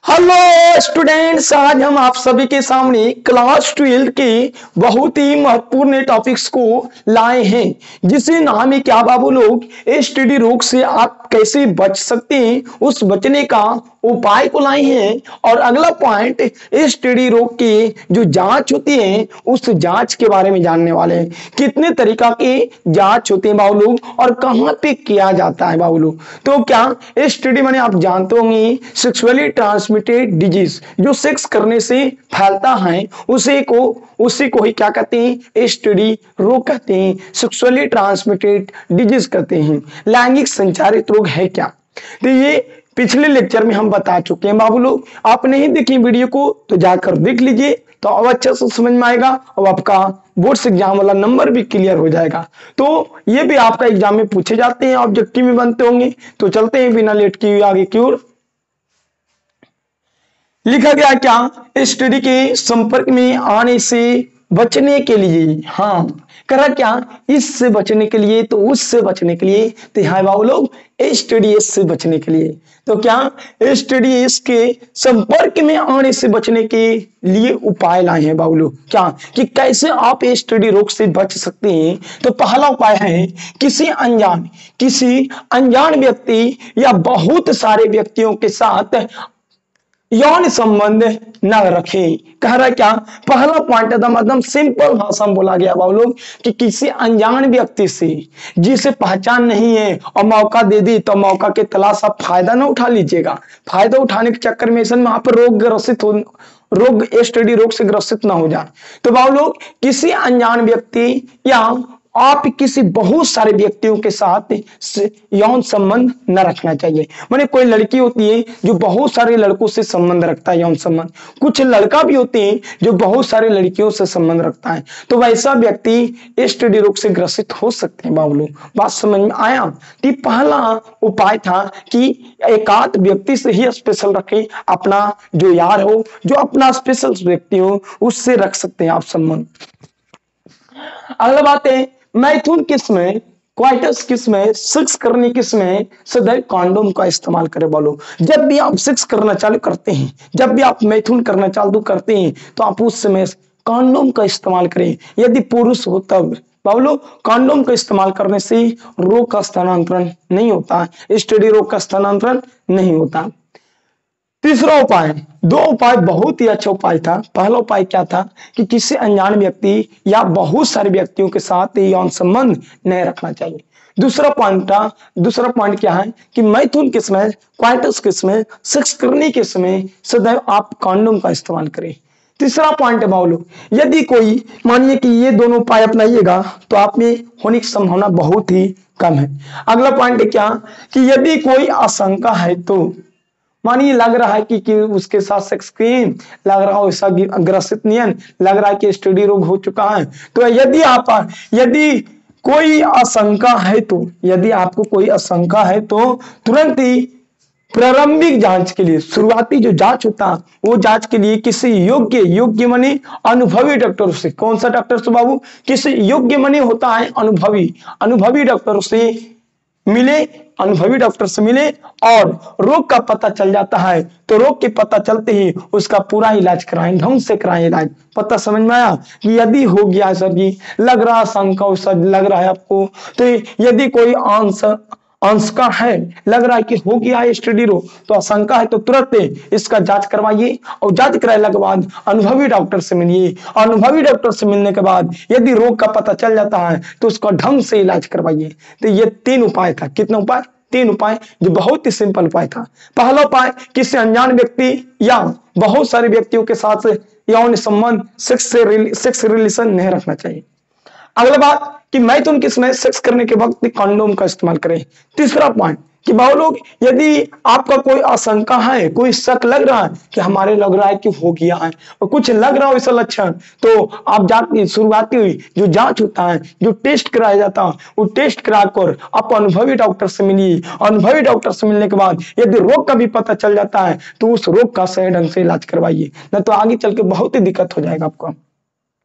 Hello students, आज हम आप सभी के सामने क्लास 12 के बहुत ही महत्वपूर्ण टॉपिक्स को लाए हैं, जिसे नाम है क्या बाबू लोग, एसटीडी रोग से आप कैसे बच सकते हैं उस बचने का उपाय को लाए हैं। और अगला पॉइंट, एसटीडी रोग की जो जांच होती है उस जांच के बारे में जानने वाले हैं। कितने तरीका के जांच होते हैं बाबू लोग और कहां पे किया जाता है बाबू लोग। तो क्या एसटीडी माने आप जानते होंगे सेक्सुअली ट्रांसमिटेड डिजीज, जो सेक्स करने से फैलता है उसी को ही क्या कहते हैं, एसटीडी रोग कहते हैं, सेक्सुअली ट्रांसमिटेड डिजीज कहते हैं। लैंगिक संचारित रोग है क्या, तो ये पिछले लेक्चर में हम बता चुके हैं बाबू लोग। आप नहीं देखी वीडियो को तो जाकर देख लीजिए, तो अब अच्छे से समझ में आएगा और आपका बोर्ड्स एग्जाम वाला नंबर भी क्लियर हो जाएगा। तो ये भी आपका एग्जाम में पूछे जाते हैं, ऑब्जेक्टिव में बनते होंगे। तो चलते हैं बिना लेट किए आगे की ओर। लिखा गया क्या, एसटीडी के संपर्क में आने से बचने के लिए, हाँ करा क्या, इससे बचने के लिए तो उससे बचने के लिए, तो यहाँ बाबू लोग एसटीडीएस से बचने के लिए। तो क्या एसटीडीएस के संपर्क में आने से बचने के लिए उपाय लाए हैं बाबू लोग। क्या कि कैसे आप एसटीडी रोग से बच सकते हैं। तो पहला उपाय है किसी अनजान व्यक्ति या बहुत सारे व्यक्तियों के साथ यौन संबंध न रखें। कह रहा क्या, पहला पॉइंट एकदम सिंपल भाषा में बोला गया बाबू लोग कि किसी अनजान व्यक्ति से जिसे पहचान नहीं है और मौका दे दी तो मौका के तलाश आप फायदा ना उठा लीजिएगा। फायदा उठाने के चक्कर में ऐसा वहां पर रोग एसटीडी रोग से ग्रसित ना हो जाए। तो बाबू लोग किसी अनजान व्यक्ति या आप किसी बहुत सारे व्यक्तियों के साथ यौन संबंध न रखना चाहिए। माने कोई लड़की होती है जो बहुत सारे लड़कों से संबंध रखता है, यौन संबंध। कुछ लड़का भी होते हैं जो बहुत सारे लड़कियों से संबंध रखता है। तो वैसा व्यक्ति एसटीडी रोग से ग्रसित हो सकते हैं बाबू लोग। बात समझ में आया। कि पहला उपाय था कि एकांत व्यक्ति से ही स्पेशल रखें, अपना जो यार हो, जो अपना स्पेशल व्यक्ति हो, उससे रख सकते हैं आप संबंध। अगला बात है मैथुन किस्में, क्वाइटस किस्में, सेक्स करने किस्में सदैव कॉन्डोम का इस्तेमाल करें। बोलो, जब भी आप सेक्स करना चालू करते हैं, जब भी आप मैथुन करना चालू करते हैं, तो आप उस समय कॉन्डोम का इस्तेमाल करें। यदि पुरुष हो तब बाबू, कॉन्डोम का इस्तेमाल करने से रोग का स्थानांतरण नहीं होता, एसटीडी रोग का स्थानांतरण नहीं होता। तीसरा उपाय, दो उपाय बहुत ही अच्छा उपाय था। पहला उपाय क्या था कि किसी अनजान व्यक्ति या बहुत सारे व्यक्तियों के साथ यौन संबंध नहीं रखना चाहिए। दूसरा पॉइंट क्या है कि मैथुन के समय, क्वाइटस के समय, सेक्स करने के समय सदैव आप कॉन्डोम का इस्तेमाल करें। तीसरा पॉइंट है बाबू, यदि कोई मानिए कि ये दोनों उपाय अपनाइएगा तो आप में होने की संभावना बहुत ही कम है। अगला पॉइंट है क्या कि यदि कोई आशंका है, तो मानिए लग रहा है कि उसके साथ सेक्स क्रीम लग रहा हो, ऐसा ग्रसित नियन लग रहा है कि एसटीडी रोग हो चुका है। तो यदि कोई आशंका है, तो यदि आपको कोई आशंका है तो तुरंत ही प्रारंभिक जांच के लिए, शुरुआती जो जांच होता है वो जांच के लिए किसी योग्य माने अनुभवी डॉक्टर से, कौन सा डॉक्टर से बाबू, किसी योग्य माने होता है अनुभवी डॉक्टर से मिले, अनुभवी डॉक्टर से मिले और रोग का पता चल जाता है तो रोग के पता चलते ही उसका पूरा इलाज कराएं, ढंग से कराएं इलाज। पता समझ में आया कि यदि हो गया सर जी, लग रहा शंका लग रहा है आपको, तो यदि कोई आशंका है, लग रहा है कि हो गया है एसटीडी रोग, तो आशंका है तो तुरंत इसका जांच करवाइए और जांच कराने के बाद अनुभवी डॉक्टर से मिलिए। अनुभवी डॉक्टर से मिलने के बाद यदि रोग का पता चल जाता है तो उसका ढंग से इलाज करवाइए। तो ये तीन उपाय था। कितना उपाय? तीन उपाय, जो बहुत ही सिंपल उपाय था। पहला उपाय, किसी अनजान व्यक्ति या बहुत सारे व्यक्तियों के साथ यौन संबंध, सेक्स रिलेशन नहीं रखना चाहिए। अगला बात कि मैथुन किस्में, सेक्स करने के वक्त कॉन्डोम का इस्तेमाल करें। तीसरा पॉइंट कि बाबू लोग, यदि आपका कोई आशंका है, कोई शक लग रहा है कि हमारे लग रहा है कि हो गया है और कुछ लग रहा हो ऐसा लक्षण, तो आप जाके शुरुआती हुई जो जांच होता है, जो टेस्ट कराया जाता है, वो टेस्ट कराकर आप अनुभवी डॉक्टर से मिलिए। अनुभवी डॉक्टर से मिलने के बाद यदि रोग का भी पता चल जाता है तो उस रोग का सही ढंग से इलाज करवाइए, नहीं तो आगे चल के बहुत ही दिक्कत हो जाएगा आपको।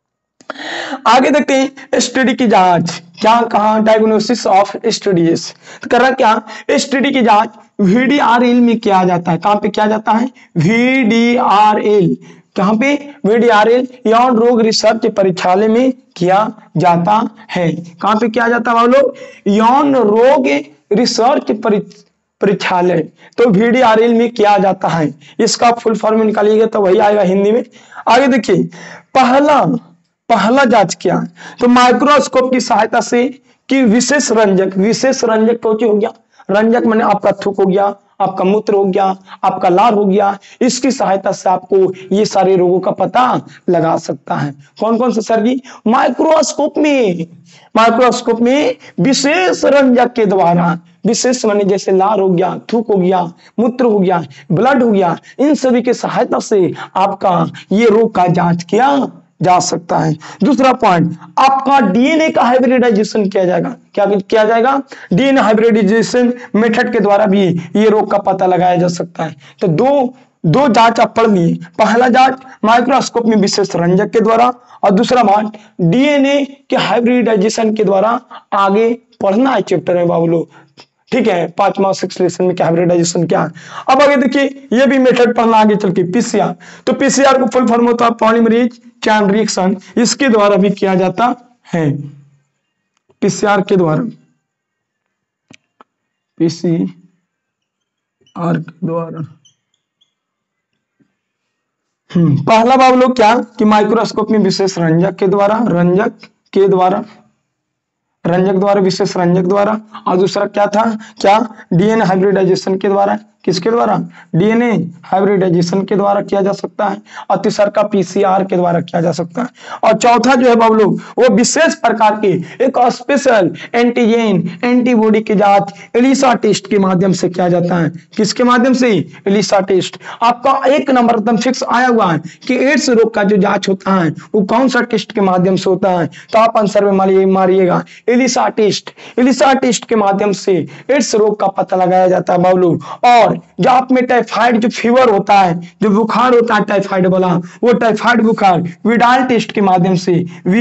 आगे देखते हैं स्टडी की जांच, क्या कहा, डायग्नोसिस ऑफ स्टडीज। तो कर रहा क्या, स्टडी की जांच VDRL में किया जाता है। कहां पे किया जाता है, VDRL, कहां पे, VDRL यौन रोग रिसर्च परीक्षालय में किया जाता है। कहां पे किया जाता है लोग, यौन रोग रिसर्च परीक्षालय, तो VDRL में किया जाता है। इसका फुल फॉर्म निकालिएगा तो वही आएगा हिंदी में। आगे देखिए, पहला जांच क्या है, तो माइक्रोस्कोप की सहायता से कि विशेष रंजक तो हो गया, रंजक माने आपका थूक हो गया, आपका मूत्र हो गया, आपका लार हो गया, इसकी सहायता से आपको ये सारे रोगों का पता लगा सकता है। कौन कौन से सर जी, माइक्रोस्कोप में विशेष रंजक के द्वारा, विशेष माने जैसे लार हो गया, थूक हो गया, मूत्र हो गया, ब्लड हो गया, इन सभी के सहायता से आपका ये रोग का जांच किया जा सकता है। दूसरा पॉइंट, आपका डीएनए का हाइब्रिडाइजेशन किया जाएगा। क्या किया जाएगा, डीएनए हाइब्रिडाइजेशन मेथड के द्वारा भी ये रोग का पता लगाया जा सकता है। तो दो जांच आप पढ़ लिए, पहला जांच माइक्रोस्कोप में विशेष रंजक के द्वारा, और दूसरा बात डीएनए के हाइब्रिडाइजेशन के द्वारा। आगे पढ़ना है चैप्टर में बाबू लोग, ठीक है, 5वां 6 लेसन में क्या हाइब्रिडाइजेशन क्या है। अब आगे देखिए, ये भी मेथड पढ़ना आगे चल के, पीसीआर। तो पीसीआर को फुल फॉर्म होता है पॉलीमरेज चेन रिएक्शन, इसके द्वारा भी किया जाता है। पीसीआर के द्वारा, पीसीआर के द्वारा पहला बाबू लोग क्या, कि माइक्रोस्कोप में विशेष रंजक द्वारा, विशेष रंजक द्वारा, और दूसरा क्या था, क्या, डीएनए हाइब्रिडाइजेशन के द्वारा। किसके द्वारा, डीएनए हाइब्रिडाइजेशन के द्वारा किया जा सकता है, और तीसरा का पीसीआर के द्वारा किया जा सकता है, और चौथा जो है बाबू लोग, वो विशेष प्रकार के एक स्पेशल एंटीजन एंटीबॉडी की जांच एलिसा टेस्ट के माध्यम से किया जाता है। किसके माध्यम से, एलिसा टेस्ट। आपका एक नंबर एकदम फिक्स आया हुआ है कि एड्स रोग का जो जांच होता है वो कौन सा टेस्ट के माध्यम से होता है, तो आप आंसर में मारिएगा एलिसा टेस्ट के माध्यम से एड्स रोग का पता लगाया जाता है बाबू लोग। और जो आप में टाइफाइड जो फीवर होता है, जो बुखार होता है टाइफाइड वाला, वो टाइफाइड बुखार विडाल टेस्ट के माध्यम से,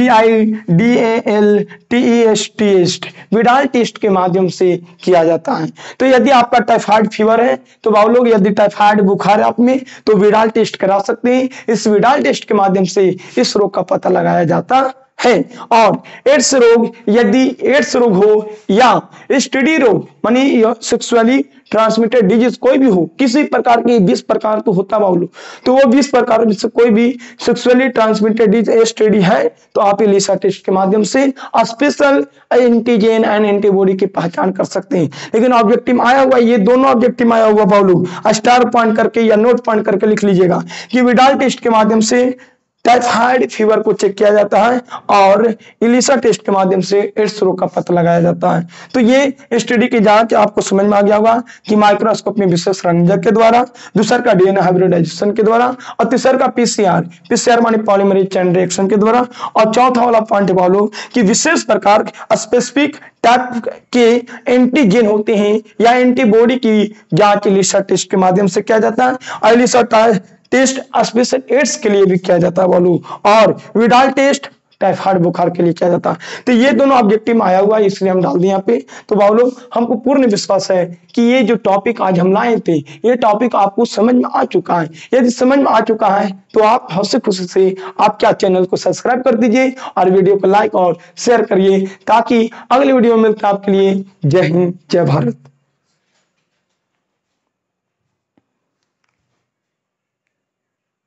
VIDAL विडाल टेस्ट के माध्यम से किया जाता है। तो यदि आपका टाइफाइड फीवर है तो बाबू लोग, यदि टाइफाइड बुखार है आप में, तो विडाल टेस्ट करा सकते हैं। इस विडाल टेस्ट के माध्यम से इस रोग का पता लगाया जाता है। और एड्स रोग, यदि एड्स रोग हो या एसटीडी रोग मानी सेक्सुअली ट्रांसमिटेड डिजीज कोई भी हो, किसी प्रकार की 20 प्रकार तो होता बाबू, तो वो 20 प्रकार में से कोई भी सेक्सुअली ट्रांसमिटेड डिजीज एसटीडी है, तो आप एलिसा टेस्ट के माध्यम से स्पेशल एंटीजन एंड एंटीबॉडी की पहचान कर सकते हैं। लेकिन ऑब्जेक्टिव आया हुआ, ये दोनों ऑब्जेक्टिव आया हुआ बाबू, स्टार पॉइंट करके या नोट पॉइंट करके लिख लीजिएगा कि विडाल टेस्ट के माध्यम से टाइफाइड फीवर को चेक किया जाता है, और एलिसा टेस्ट के माध्यम से एड्स रोग का पता लगाया जाता है। तो ये एसटीडी की जांच आपको समझ में आ गया होगा कि माइक्रोस्कोप में विशेष रंजक के द्वारा, दूसरा का डीएनए हाइब्रिडाइजेशन के द्वारा, और तीसरा का पीसीआर माने पॉलीमरेज चेन रिएक्शन के द्वारा, और चौथा वाला पॉइंट बोलो कि विशेष प्रकार स्पेसिफिक टाइप के एंटीजन होते हैं या एंटीबॉडी की जांच एलिसा टेस्ट के माध्यम से किया जाता है। एलिसा टेस्ट स्पेशल एड्स के लिए भी किया जाता है बोलू, और विडाल टेस्ट टाइफाइड बुखार के लिए किया जाता है। तो ये दोनों ऑब्जेक्टिव में आया हुआ है, इसलिए हम डाल दिए यहाँ पे। तो बोलो, हमको पूर्ण विश्वास है कि ये जो टॉपिक आज हम लाए थे, ये टॉपिक आपको समझ में आ चुका है। यदि समझ में आ चुका है तो आप हंसी खुशी से आप क्या चैनल को सब्सक्राइब कर दीजिए और वीडियो को लाइक और शेयर करिए, ताकि अगले वीडियो में मिलता है आपके लिए। जय हिंद, जय भारत।